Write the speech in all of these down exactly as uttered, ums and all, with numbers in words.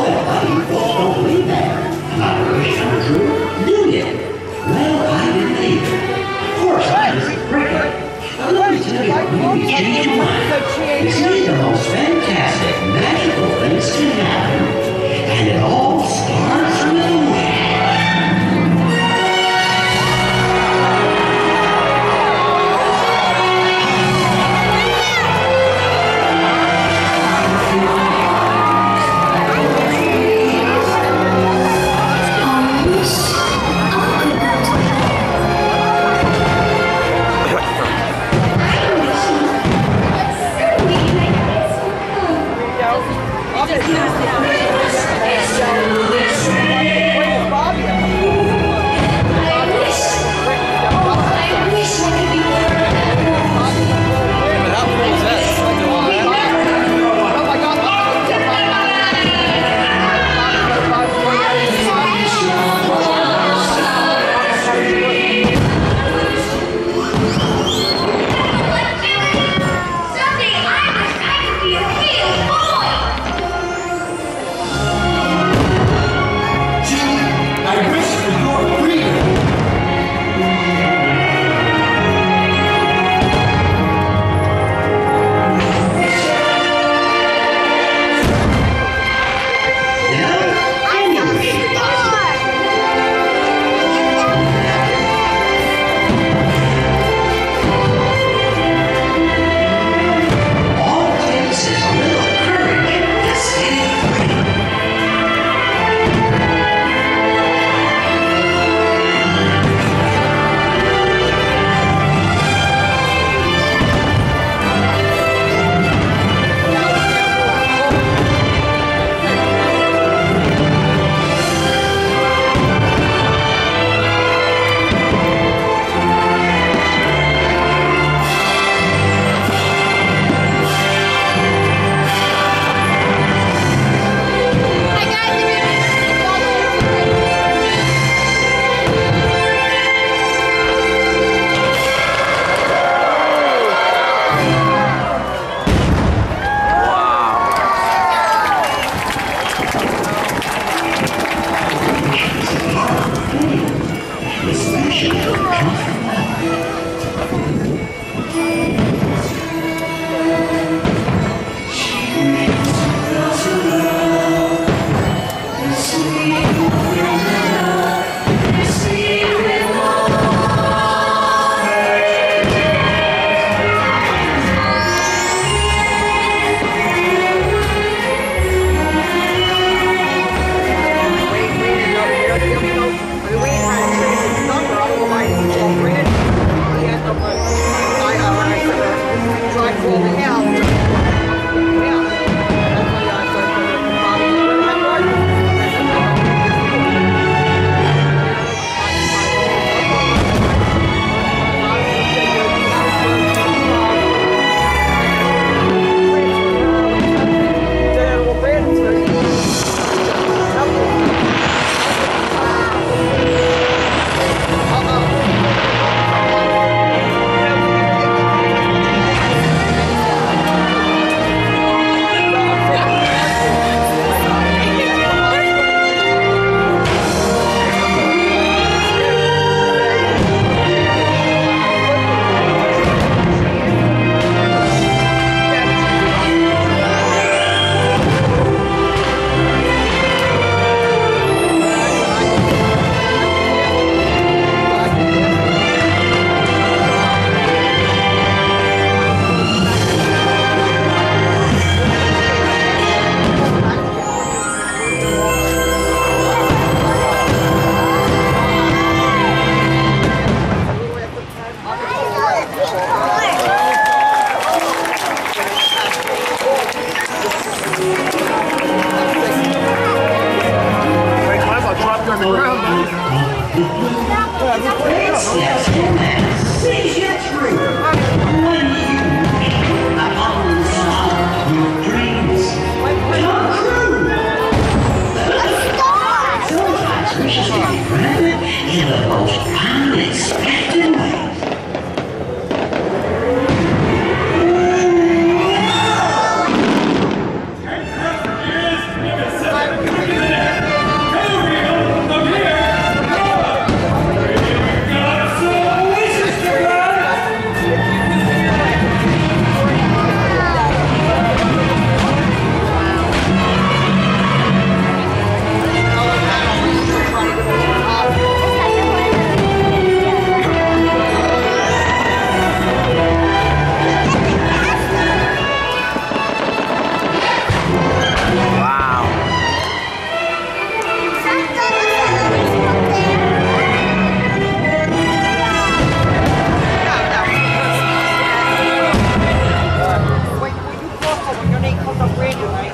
bet you folks don't believe that. Not really come true, do you? Well, I didn't either. Of course, I was a cricket. But let me tell you what made me change my mind. You see, the most fantastic, magical things can happen, and it all starts with a wish.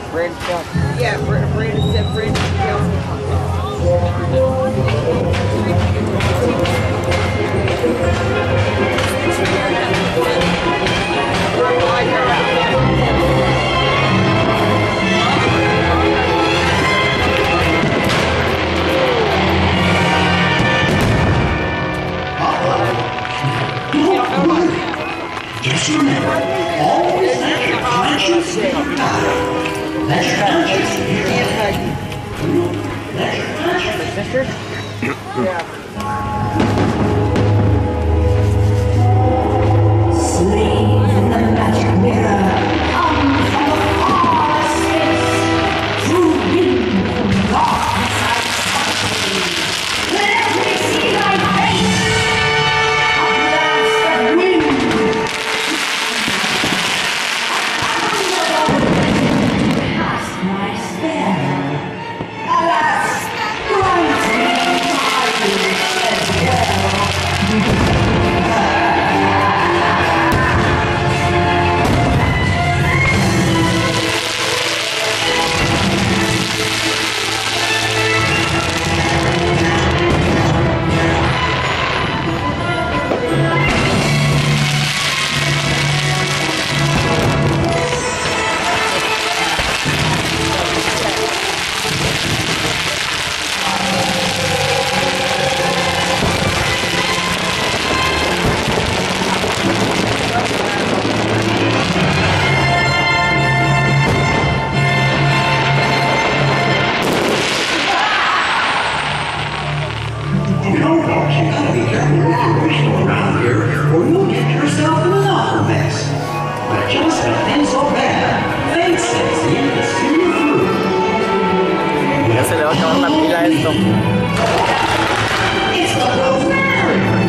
Brandon Scott. Yeah, Brandon said Brandon Just remember, always let your conscience guide. Let your conscience guide. Let your conscience. Sister? Yeah. Sleep in the magic mirror. Come from the farthest space. Through wind from darkness I touch. Let me see thy face. A blast of wind. Past my spell. Alas, grant me tidings as well. You know, folks, you gotta be careful with your wishing around here, or you'll get yourself in an awful mess. But just when things go bad, fate steps in to see you through. Ya se le va a acabar la pila a esto. It's the Rosemary!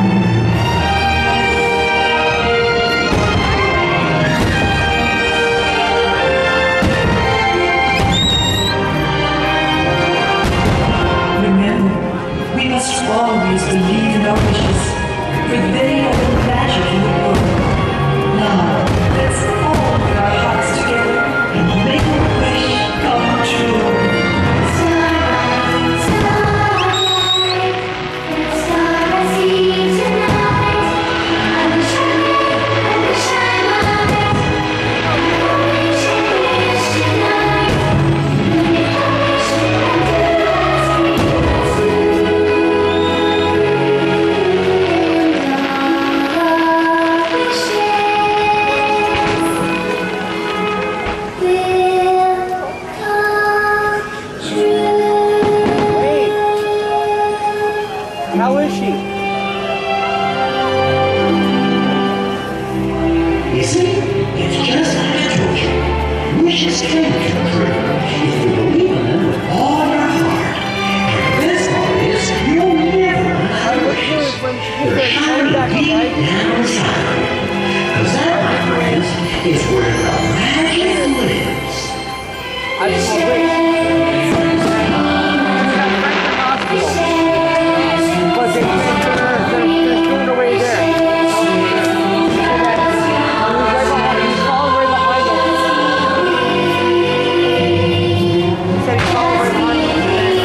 Remember, we must always believe in our wishes, for they are the magic in the world. Now, let's all put our hearts together and make a wish come true. Starlight, starlight, the star I see tonight. I wish I may, I wish I might. I wish I wish tonight. Make a wish and do as we must do. And all our wishes will come true. How is she? You see, it's just like I told you. Wishes can come true if you believe in them with all your heart. And the best part is, you'll never run out of wishes. They're shining deep down inside of you. Because that, my friends, is where the magic lives. I just want to wait. But they can't turn her. They're, they're shooting away there. He's right behind. He's falling right behind them. He said he's falling right behind them.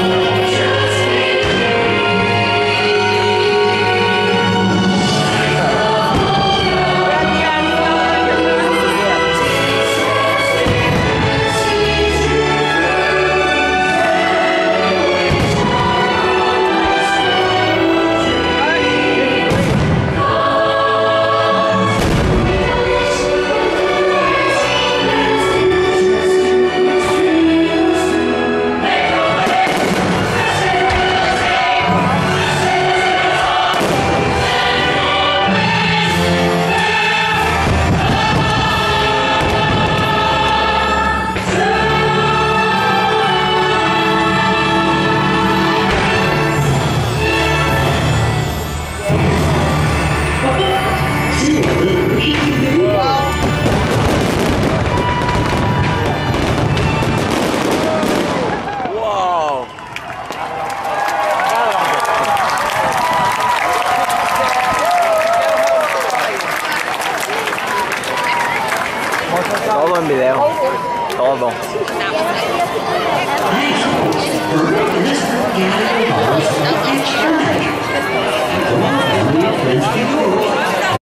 See what little wishes you do? Whoa. Todo en video. todo. Thanks, folks, for making this unforgettable moment so extra magic. And from our family of friends to you,